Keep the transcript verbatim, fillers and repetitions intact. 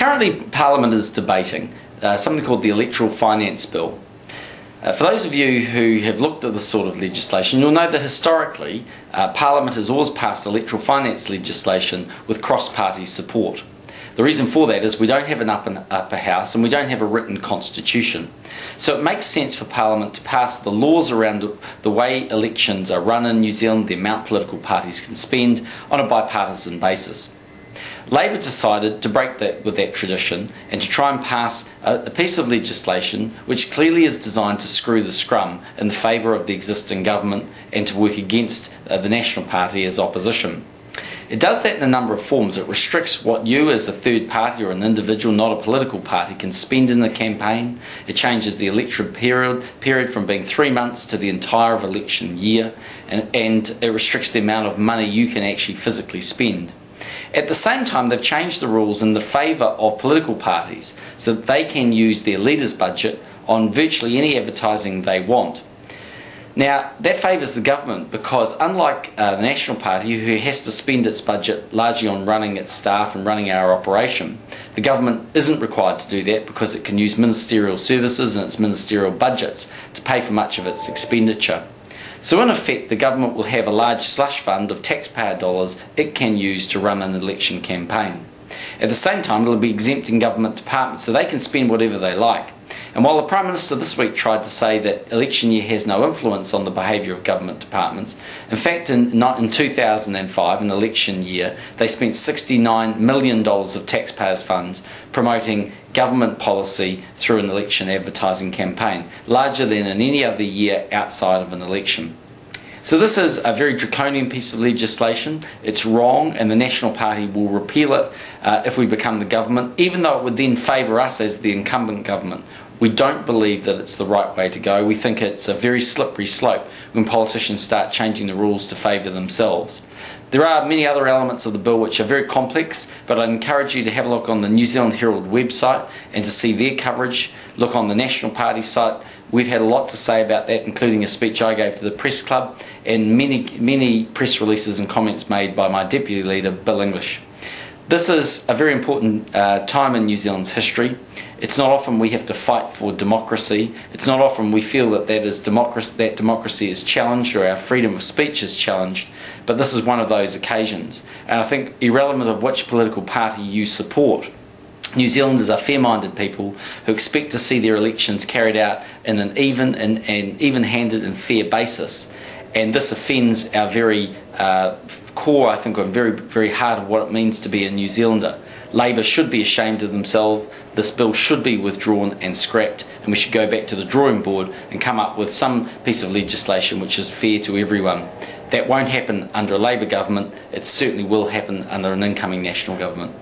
Currently, Parliament is debating uh, something called the Electoral Finance Bill. Uh, for those of you who have looked at this sort of legislation, you'll know that historically uh, Parliament has always passed electoral finance legislation with cross-party support. The reason for that is we don't have an upper, upper house and we don't have a written constitution. So it makes sense for Parliament to pass the laws around the way elections are run in New Zealand, the amount political parties can spend, on a bipartisan basis. Labor decided to break that with that tradition and to try and pass a, a piece of legislation which clearly is designed to screw the scrum in favour of the existing government and to work against uh, the National Party as opposition. It does that in a number of forms. It restricts what you as a third party or an individual, not a political party, can spend in the campaign. It changes the electoral period, period from being three months to the entire of election year, and, and it restricts the amount of money you can actually physically spend. At the same time, they've changed the rules in the favour of political parties so that they can use their leaders' budget on virtually any advertising they want. Now, that favours the government because unlike uh, the National Party, who has to spend its budget largely on running its staff and running our operation, the government isn't required to do that because it can use ministerial services and its ministerial budgets to pay for much of its expenditure. So in effect, the government will have a large slush fund of taxpayer dollars it can use to run an election campaign. At the same time, it will be exempting government departments so they can spend whatever they like. And while the Prime Minister this week tried to say that election year has no influence on the behaviour of government departments, in fact in, not in two thousand five, an election year, they spent sixty-nine million dollars of taxpayers' funds promoting government policy through an election advertising campaign, larger than in any other year outside of an election. So this is a very draconian piece of legislation. It's wrong and the National Party will repeal it uh, if we become the government, even though it would then favour us as the incumbent government. We don't believe that it's the right way to go. We think it's a very slippery slope when politicians start changing the rules to favour themselves. There are many other elements of the bill which are very complex, but I'd encourage you to have a look on the New Zealand Herald website and to see their coverage. Look on the National Party site. We've had a lot to say about that, including a speech I gave to the Press Club and many, many press releases and comments made by my Deputy Leader, Bill English. This is a very important uh, time in New Zealand's history. It's not often we have to fight for democracy. It's not often we feel that that, is democracy, that democracy is challenged or our freedom of speech is challenged. But this is one of those occasions. And I think irrelevant of which political party you support, New Zealanders are fair-minded people who expect to see their elections carried out in an even and, and even-handed and fair basis. And this offends our very uh, core, I think, or very, very heart of what it means to be a New Zealander. Labor should be ashamed of themselves. This bill should be withdrawn and scrapped, and we should go back to the drawing board and come up with some piece of legislation which is fair to everyone. That won't happen under a Labor government. It certainly will happen under an incoming National government.